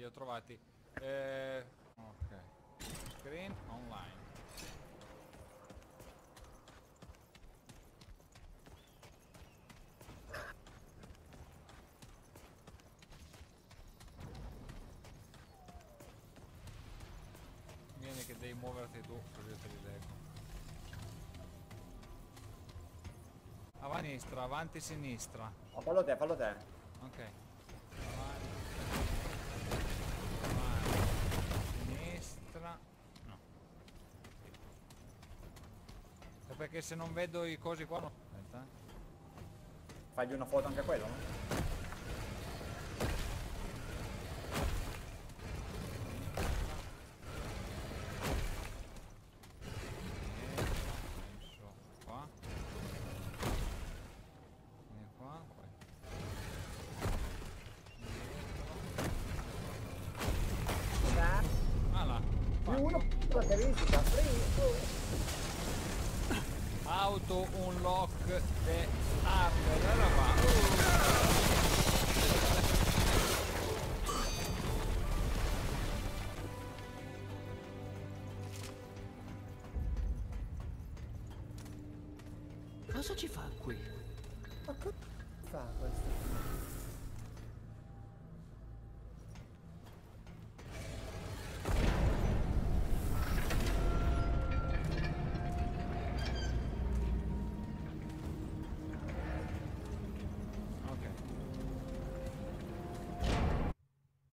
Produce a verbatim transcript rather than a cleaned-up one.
li ho trovati. Eh, ok. Screen online. Vieni che devi muoverti tu, così io te li leggo. Avanti, sinistra, avanti, sinistra. Oh, fallo te, fallo te. Ok. Avanti. Avanti. Sinistra. No. È perché se non vedo i cosi qua no. Aspetta. eh. Fagli una foto anche a quello, no? Messo qua. Vieni qua, poi. Ah là. Più uno per la caratteristica. Auto unlock the hardware. Allora qua. Cosa ci fa qui? Ma cosa fa questo?